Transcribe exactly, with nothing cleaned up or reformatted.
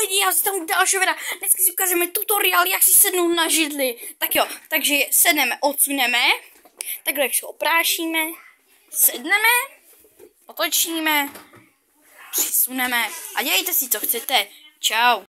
lidi, já se tam dalšího videa. Dneska si ukážeme tutoriál, jak si sednout na židli. Tak jo, takže sedneme, odsuneme, takhle se oprášíme, sedneme, otočíme, přisuneme a dělejte si, co chcete. Čau.